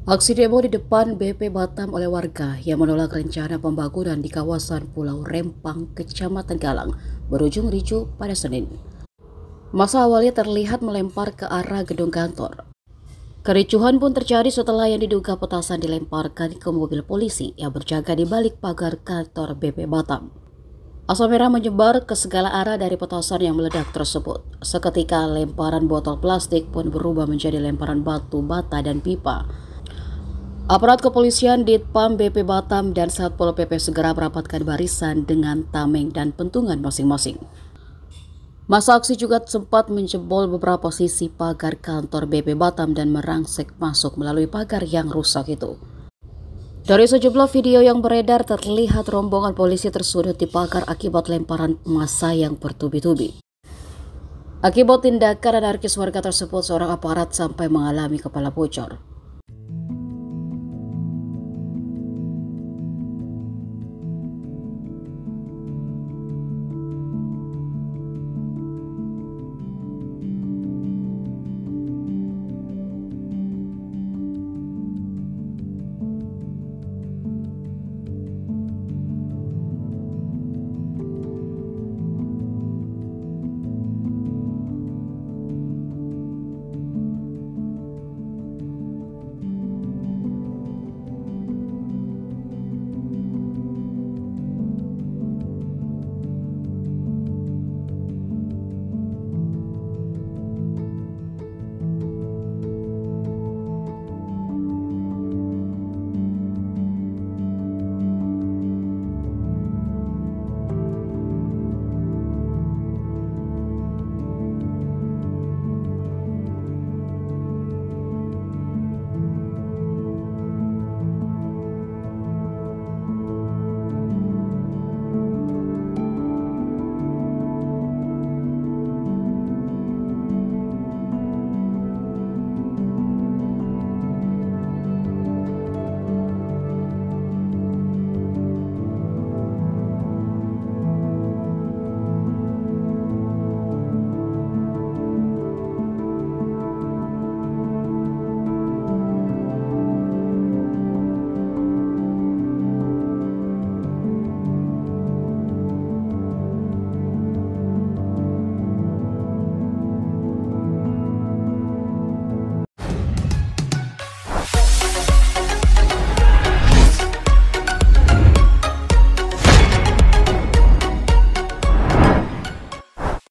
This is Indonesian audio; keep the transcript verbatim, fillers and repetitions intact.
Aksi demo di depan B P Batam oleh warga yang menolak rencana pembangunan di kawasan Pulau Rempang, Kecamatan Galang, berujung ricuh pada Senin. Masa awalnya terlihat melempar ke arah gedung kantor. Kericuhan pun terjadi setelah yang diduga petasan dilemparkan ke mobil polisi yang berjaga di balik pagar kantor B P Batam. Asap merah menyebar ke segala arah dari petasan yang meledak tersebut. Seketika lemparan botol plastik pun berubah menjadi lemparan batu, bata, dan pipa. Aparat kepolisian Ditpam B P Batam dan Satpol P P segera merapatkan barisan dengan tameng dan pentungan masing-masing. Masa aksi juga sempat menjebol beberapa sisi pagar kantor B P Batam dan merangsek masuk melalui pagar yang rusak itu. Dari sejumlah video yang beredar terlihat rombongan polisi tersudut di pagar akibat lemparan massa yang bertubi-tubi. Akibat tindakan anarkis warga tersebut, seorang aparat sampai mengalami kepala bocor.